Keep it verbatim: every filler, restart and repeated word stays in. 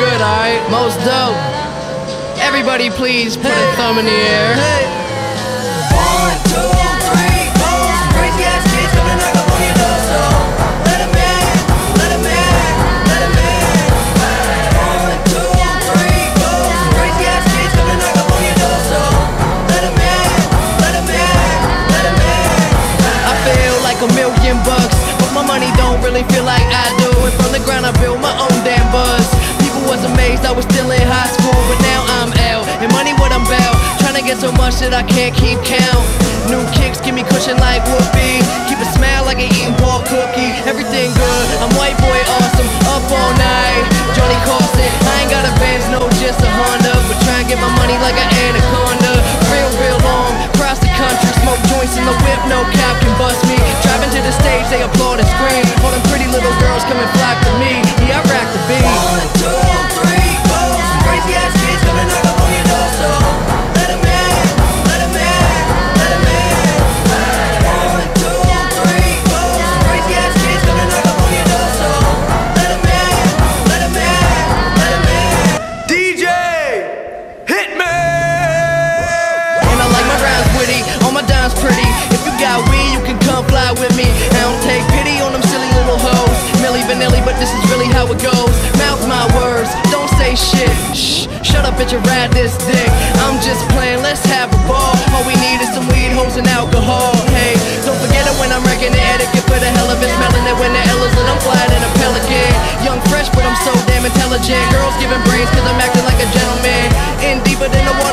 good, alright? Most dope. Everybody please put a thumb in the air. One, two, three, four. Crazy ass kids gonna knock up on your door, so let 'em in, let 'em in, let 'em in. One, two, three, four. Crazy ass kids gonna knock up on your door, so let 'em in, let 'em in, let 'em in. I feel like a million bucks, but my money don't really feel like I do. And from the ground I built my own damn buzz. People was amazed I was still in high school, but now I'm L. And money what I'm about, trying to get so much that I can't keep count. New kicks give me cushion like whoopee. Keep a smile like an eating pork cookie. Everything good, I'm white boy awesome. Up all night, Johnny Carson. I ain't got a Benz, no just a Honda, but try and get my money like an anaconda. Real, real long, across the country. Smoke joints in the whip, no cop can bust me. Driving to the stage, they applaud and scream. All them pretty little girls come and flock to me. Yeah, I rock the beat. One, two, three, four. Some crazy ass kids gonna knock up on your door, so let 'em in, let 'em in, let 'em in. One, two, three, four. Some crazy ass kids gonna knock up on your door, so let 'em in, let 'em in, let 'em in. D J, hit me! And I like my rhymes witty, all my dimes pretty. If you got weed, you can come fly with me. I don't take pity on them silly little hoes. Milli Vanilli, but this is really how it goes. Mouth my words, don't say shit. Shh, shut up, bitch, and ride this dick. I'm just playing, let's have a ball. All we need is some weed, hoes, and alcohol. Hey, don't forget it when I'm wrecking the etiquette for the hell of it. Smelling it when the L is lit, I'm flying in a pelican. Young, fresh, but I'm so damn intelligent. Girls giving brains, cause I'm acting like a gentleman. In deeper than the water.